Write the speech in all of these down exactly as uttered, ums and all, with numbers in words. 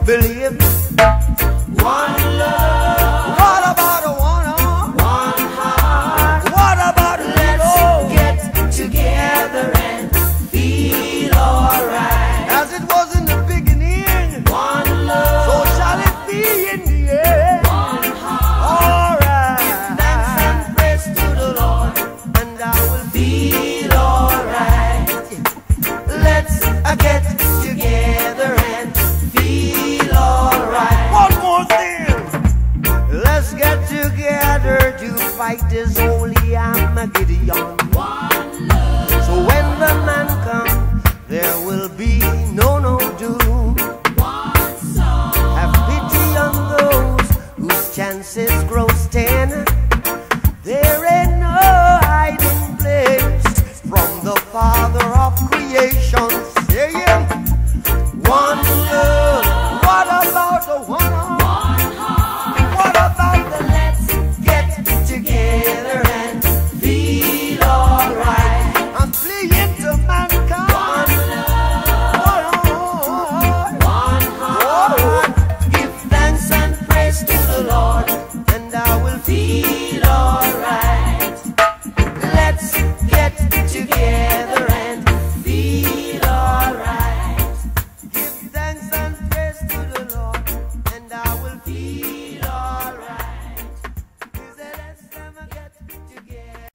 believe me. One love. What about a one arm? One heart. What about let's get together and feel alright? As it was in the beginning. One love. So shall it be in the end. One heart. Alright. Give thanks and praise to the Lord, and I will feel alright. Let's uh, get together and feel alright. One more thing. Let's get together to fight this holy Armageddon. One love. So when the man comes, there will be no no doom. One song. Have pity on those whose chances grow ten. There ain't no hiding place from the Father of creation. Saying, one love. What about the one heart? One heart. What about the let's get together and feel alright? I'm fleeing to mankind. One love. One heart. Give thanks and praise to the Lord, and I will feel alright. Let's get together and feel alright. Give thanks and praise to the Lord, and I will feel alright. Is the last time I get together.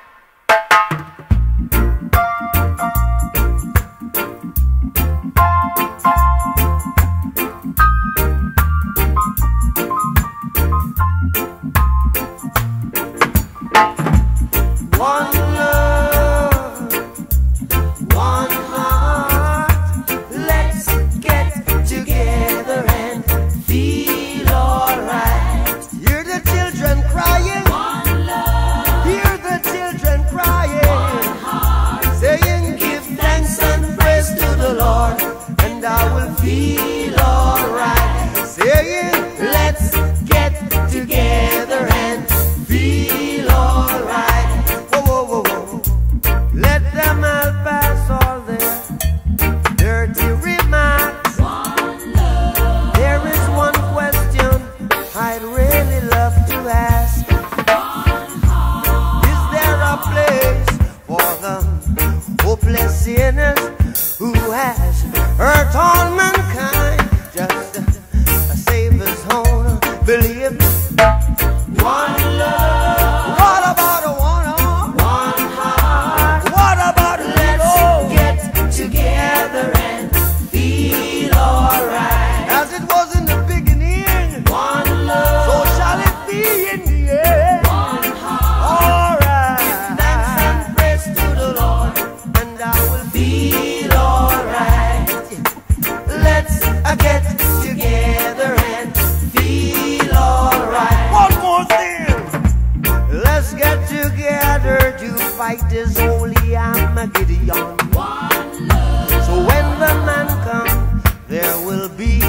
One love, one heart. Let's get together and feel alright. Hear the children crying. One love. Hear the children crying. One heart. Saying, give thanks and praise to the Lord, and I will feel alright. Saying, let's get together and feel alright. Whoa, whoa, whoa, whoa. Let them all pass all their dirty remarks. One love. There is one question I'd really love to ask. One heart. Is there a place for the hopeless sinners who has hurt all mankind? Just uh, save his own belief. One love. What about a one arm? One heart. What about let's get together and feel alright? As it was in the beginning. One love. So shall it be in the end. One heart. Alright. Give thanks and praise to the Lord, and I will feel alright. Let's uh, get together and feel alright. One more thing. Let's get together to fight this holy Armageddon. One love. So when the man comes, there will be